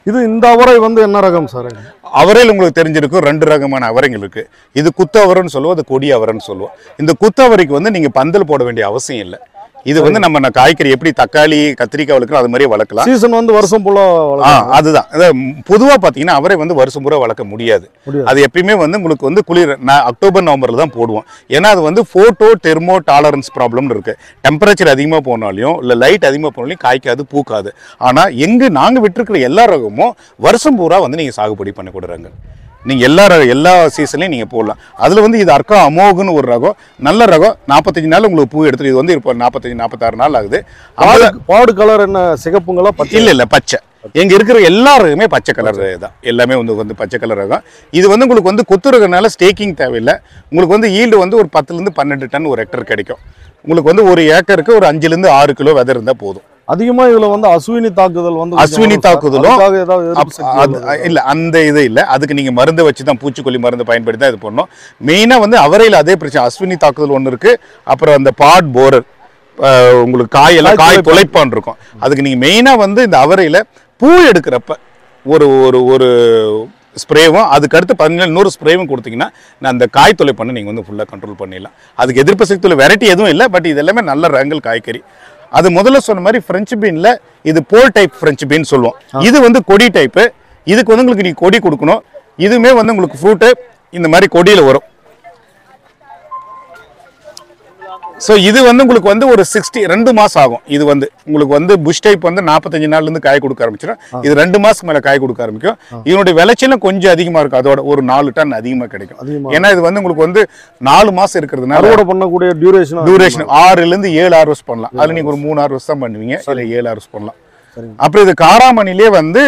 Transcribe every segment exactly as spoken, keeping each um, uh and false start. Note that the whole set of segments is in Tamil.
இது இந்த அவரை வந்து என்ன ரகம் சார்? அவரையில் உங்களுக்கு தெரிஞ்சிருக்கும் ரெண்டு ரகமான அவரைகள் இருக்கு. இது குத்து அவரைன்னு சொல்லுவோம், அது கொடி அவரைன்னு சொல்லுவோம். இந்த குத்து அவரைக்கு வந்து நீங்க பந்தல் போட வேண்டிய அவசியம் இல்லை. இது வந்து நம்ம காய்கறி எப்படி தக்காளி கத்திரிக்காய் வளர்க்கலாம் அது மாதிரியே வளர்க்கலாம். சீசன் வந்து வருஷம் பூரா அதுதான். பொதுவாக பார்த்தீங்கன்னா அவரை வந்து வருஷம் பூரா வளர்க்க முடியாது. அது எப்பயுமே வந்து உங்களுக்கு வந்து குளிர் அக்டோபர் நவம்பர்ல தான் போடுவோம். ஏன்னா அது வந்து போட்டோ தெர்மோ டாலரன்ஸ் ப்ராப்ளம்னு இருக்கு. டெம்பரேச்சர் அதிகமாக போனாலையும் இல்லை லைட் அதிகமாக போனாலையும் காய்க்காது பூக்காது. ஆனால் எங்கு நாங்கள் விட்டுருக்கிற எல்லா ரகமும் வருஷம் பூரா வந்து நீங்கள் சாகுபடி பண்ணி கொடுறாங்க. நீங்கள் எல்லா எல்லா சீசன்லையும் நீங்கள் போடலாம். அதில் வந்து இது அர்க்கா அமோகுன்னு ஒரு ரகம், நல்ல ரகம். நாற்பத்தஞ்சு நாள் உங்களுக்கு பூ எடுத்துட்டு இது வந்து இப்போ நாற்பத்தஞ்சு நாற்பத்தாறு நாள் ஆகுது. பாடு கலர் என்ன சிகப்புங்களா? இல்லை இல்லை பச்சை. எங்கே இருக்கிற எல்லா ரகமே பச்சை கலர் தான். எல்லாமே வந்து வந்து பச்சை கலர் ரகம். இது வந்து உங்களுக்கு வந்து கொத்து ரகனால ஸ்டேக்கிங் தேவையில்லை. உங்களுக்கு வந்து ஈல்டு வந்து ஒரு பத்துலேருந்து பன்னெண்டு டன் ஒரு ஹெக்டர் கிடைக்கும். உங்களுக்கு வந்து ஒரு ஏக்கருக்கு ஒரு அஞ்சுலேருந்து ஆறு கிலோ வெதர் இருந்தால் போதும். அதிகமா இதுல வந்து அஸ்வினி தாக்குதல் வந்து அஸ்வினி தாக்குதலும் இல்ல, அந்த இது இல்ல. அதுக்கு நீங்க மருந்து வச்சு தான் பூச்சிக்கொல்லி மருந்து பயன்படுத்தி தான் இது பண்ணணும். மெயினா வந்து அவரையில் அதே பிரச்சனை, அஸ்வினி தாக்குதல் ஒன்று இருக்கு. அப்புறம் அந்த பாட் போரர் உங்களுக்கு காயெல்லாம் காய் தொலைப்பான் இருக்கும். அதுக்கு நீங்க மெயினா வந்து இந்த அவரையில பூ எடுக்கிறப்ப ஒரு ஒரு ஒரு ஸ்ப்ரேவும் அதுக்கு அடுத்து பதினேழு நூறு ஸ்ப்ரேவும் கொடுத்தீங்கன்னா அந்த காய் தொலை பண்ண நீங்க வந்து ஃபுல்லா கண்ட்ரோல் பண்ணிடலாம். அதுக்கு எதிர்ப்பு சக்தி உள்ள வெரைட்டி எதுவும் இல்லை. பட் இது எல்லாமே நல்ல ரகங்கள் காய்கறி. அது முதல்ல சொன்ன மாதிரி பிரெஞ்சு பீன்ல இது போல் டைப் பிரெஞ்சு பீன் சொல்லுவோம். இது வந்து கொடி டைப்பு. இதுக்கு வந்து உங்களுக்கு நீங்க கொடி கொடுக்கணும். இதுவுமே வந்து உங்களுக்கு ஃப்ரூட்டு இந்த மாதிரி கொடியில் வரும். ஸோ இது வந்து உங்களுக்கு வந்து ஒரு சிக்ஸ்டி ரெண்டு மாதம் ஆகும். இது வந்து உங்களுக்கு வந்து புஷ் டைப் வந்து நாற்பத்தஞ்சு நாள்லேருந்து காய் கொடுக்க ஆரம்பிச்சிடும். இது ரெண்டு மாதத்துக்கு மேலே காய் கொடுக்க ஆரம்பிக்கும். இதனுடைய விளைச்சலும் கொஞ்சம் அதிகமாக இருக்கும். அதோட ஒரு நாலு டன் அதிகமாக கிடைக்கும். ஏன்னா இது வந்து உங்களுக்கு வந்து நாலு மாதம் இருக்கிறதுனால அறுவடை பண்ணக்கூடிய டியூரேஷன் டியூரேஷன் ஆறுலேருந்து ஏழு ஹார்வெஸ்ட் பண்ணலாம். அதில் நீங்கள் ஒரு மூணு ஹார்வெஸ்ட் தான் பண்ணுவீங்க, இல்லை ஏழு ஹார்வெஸ்ட் பண்ணலாம். அப்புறம் இது காராமணிலே வந்து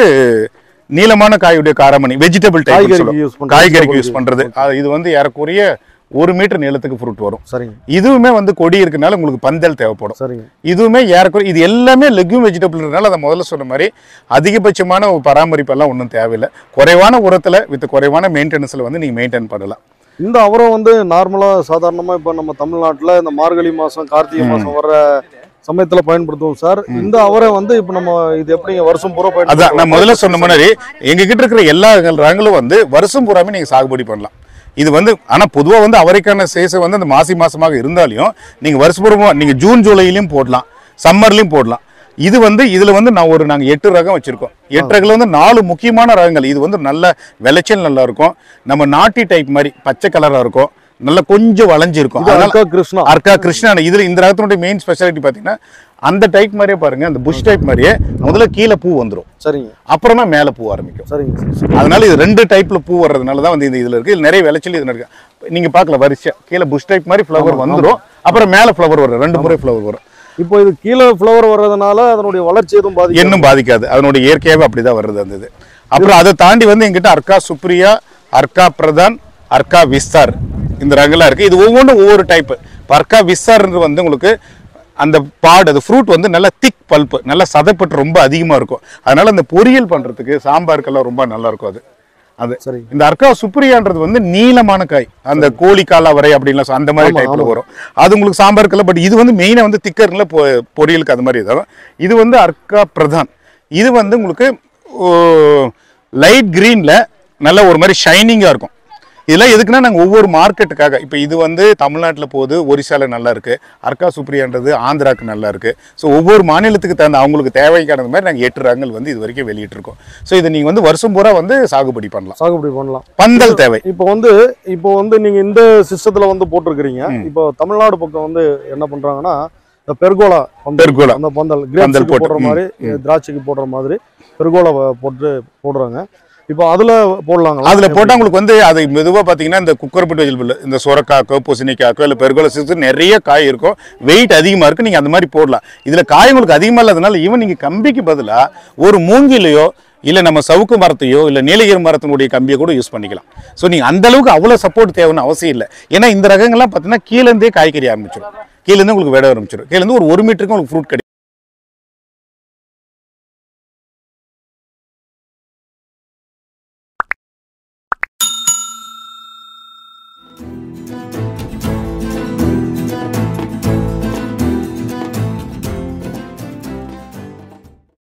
நீளமான காயுடைய காராமணி வெஜிடபிள் டைப் காய்கறிக்கு யூஸ் பண்ணுறது. இது வந்து ஏறக்குறைய ஒரு மீட்டர் நீளத்துக்கு ஃப்ரூட் வரும். சரிங்க. இதுவுமே வந்து கொடி இருக்கனால உங்களுக்கு பந்தல் தேவைப்படும். சரிங்க. இதுவுமே ஏறக்குறை இது எல்லாமே லெக்யூம் வெஜிடபிள்னால அதை முதல்ல சொன்ன மாதிரி அதிகபட்சமான பராமரிப்பெல்லாம் ஒன்றும் தேவையில்லை. குறைவான உரத்தில் வித் குறைவான மெயின்டெனன்ஸில் வந்து நீங்கள் மெயின்டைன் பண்ணலாம். இந்த அவரம் வந்து நார்மலாக சாதாரணமாக இப்போ நம்ம தமிழ்நாட்டில் இந்த மார்கழி மாதம் கார்த்திகை மாதம் வர்ற சமயத்தில் பயன்படுத்துவோம் சார். இந்த அவரை வந்து இப்போ நம்ம இது எப்படி வருஷம் பூரா பயன்படுத்த? அதான் நான் முதல்ல சொன்ன மாதிரி எங்ககிட்ட இருக்கிற எல்லா ரகங்களும் வந்து வருஷம் பூராமே நீங்கள் சாகுபடி பண்ணலாம். இது வந்து ஆனால் பொதுவாக வந்து அவரைக்கான சேசை வந்து அந்த மாசி மாசமாக இருந்தாலையும் நீங்கள் வருஷப்பூர்வமாக நீங்கள் ஜூன் ஜூலையிலையும் போடலாம், சம்மர்லையும் போடலாம். இது வந்து இதில் வந்து நான் ஒரு நாங்கள் எட்டு ரகம் வச்சுருக்கோம். எட்டு ரகங்கள் வந்து நாலு முக்கியமான ரகங்கள். இது வந்து நல்ல விளைச்சல் நல்லா இருக்கும். நம்ம நாட்டி டைப் மாதிரி பச்சை கலராக இருக்கும், நல்லா கொஞ்சம் வளைஞ்சிருக்கும். கிருஷ்ணா அர்க்கா கிருஷ்ணா இதில் இந்த ரகத்தினுடைய மெயின் ஸ்பெஷாலிட்டி பார்த்தீங்கன்னா அந்த டைப் மாதிரியே பாருங்க, அந்த புஷ் டைப் மாதிரியே முதல்ல கீழே பூ வந்துடும். சரிங்க. அப்புறமா மேலே பூ ஆரம்பிக்கும். சரிங்க. அதனால இது ரெண்டு டைப்ல பூ வர்றதுனால தான் வந்து இந்த இதில் இருக்கு. நிறைய விளைச்சல் இது இருக்கு. நீங்க பார்க்கல வரிசையா கீழே புஷ் டைப் மாதிரி ஃப்ளவர் வந்துடும், அப்புறம் மேலே ஃப்ளவர் வரும். ரெண்டு முறை ஃப்ளவர் வரும். இப்போ இது கீழே ஃப்ளவர் வர்றதுனால அதனுடைய வளர்ச்சி எதுவும் பாதிக்காது? இன்னும் பாதிக்காது. அதனுடைய இயற்கையாகவே அப்படிதான் வருது அந்த இது. அப்புறம் அதை தாண்டி வந்து எங்கிட்ட அர்க்கா சுப்ரியா, அர்க்கா பிரதான், அர்க்கா விஸ்தார் இந்த ரகங்களாக இருக்கு. இது ஒவ்வொன்றும் ஒவ்வொரு டைப்பு. அர்க்கா விஸ்தார்ன்றது வந்து உங்களுக்கு அந்த பாடு அது ஃப்ரூட் வந்து நல்லா திக் பல்ப்பு, நல்லா சதைப்பட்டு ரொம்ப அதிகமாக இருக்கும். அதனால அந்த பொரியல் பண்ணுறதுக்கு சாம்பாருக்கெல்லாம் ரொம்ப நல்லா இருக்கும். அது அது சரி. இந்த அர்க்கா சுப்ரியான்றது வந்து நீளமான காய், அந்த கோழி காலா வரை அப்படின்லாம் அந்த மாதிரி டைப்ல வரும். அது உங்களுக்கு சாம்பாருக்கெல்லாம். பட் இது வந்து மெயினாக வந்து திக்கர்ல பொரியலுக்கு அது மாதிரி இதாகும். இது வந்து அர்க்கா பிரதான். இது வந்து உங்களுக்கு லைட் கிரீன்ல நல்ல ஒரு மாதிரி ஷைனிங்காக இருக்கும். இதெல்லாம் எதுக்குன்னா நாங்கள் ஒவ்வொரு மார்க்கெட்டுக்காக, இப்போ இது வந்து தமிழ்நாட்டில் போகுது, ஒரிசாவில் நல்லா இருக்குது. அர்க்கா சுப்ரியான்றது ஆந்திராவுக்கு நல்லா இருக்குது. ஸோ ஒவ்வொரு மாநிலத்துக்கு தகுந்த அவங்களுக்கு தேவைக்கானது மாதிரி நாங்கள் எட்டு ரகங்கள் வந்து இது வரைக்கும் வெளியிட்டிருக்கோம். ஸோ இதை நீங்கள் வந்து வருஷம் பூரா வந்து சாகுபடி பண்ணலாம். சாகுபடி பண்ணலாம். பந்தல் தேவை. இப்போ வந்து இப்போ வந்து நீங்கள் இந்த சிஸ்டத்தில் வந்து போட்டிருக்கிறீங்க. இப்போ தமிழ்நாடு பக்கம் வந்து என்ன பண்ணுறாங்கன்னா இந்த பெர்கோலா பெர்கோலா அந்த பந்தல் பந்தல் போடுற மாதிரி, திராட்சைக்கு போடுற மாதிரி பெர்கோலா போட்டு போடுறாங்க. இப்போ அதில் போடலாங்க. அதில் போட்டால் உங்களுக்கு வந்து அது மெதுவாக பார்த்தீங்கன்னா இந்த குக்கர் போட்டு வெஜிடபிள், இந்த சுரக்காக்கோ பூசணிக்காக்கோ இல்லை பெருகோல சிக்ஸ் நிறைய காய் இருக்கும், வெயிட் அதிகமாக இருக்குது. நீங்கள் அந்த மாதிரி போடலாம். இதில் காய் உங்களுக்கு அதிகமாக இல்லாதனால ஈவன் நீங்கள் கம்பிக்கு பதிலாக ஒரு மூங்கிலையோ இல்லை நம்ம சவுக்கு மரத்தையோ இல்லை நீலகிரி மரத்தினுடைய கம்பியை கூட யூஸ் பண்ணிக்கலாம். ஸோ நீங்கள் அந்த அளவுக்கு அவ்வளோ சப்போர்ட் தேவைன்னு அவசியம் இல்லை. ஏன்னா இந்த ரகங்கள்லாம் பார்த்தீங்கன்னா கீழேருந்தே காய்கறி ஆரம்பிச்சிடும், கீழேருந்து உங்களுக்கு விட ஆரம்பிச்சிடும். கீழேருந்து ஒரு ஒரு மீட்டருக்கு உங்களுக்கு ஃப்ரூட் கிடைக்கும்.